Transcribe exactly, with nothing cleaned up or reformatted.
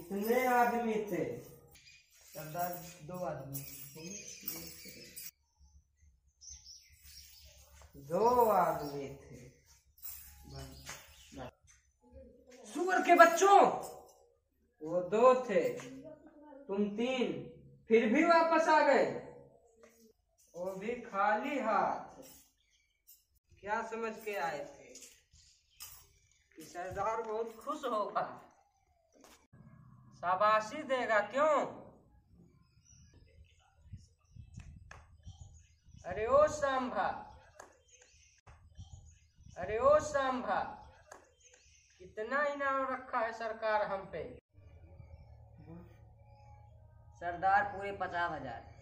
कितने आदमी थे? सरदार दो आदमी। दो आदमी थे। सुअर के बच्चों, वो दो थे, तुम तीन, फिर भी वापस आ गए, वो भी खाली हाथ। क्या समझ के आए थे कि सरदार बहुत खुश होगा, शाबाशी देगा? क्यों? अरे ओ सांभा, अरे ओ सांभा, कितना इनाम रखा है सरकार हम पे? सरदार पूरे पचास हजार।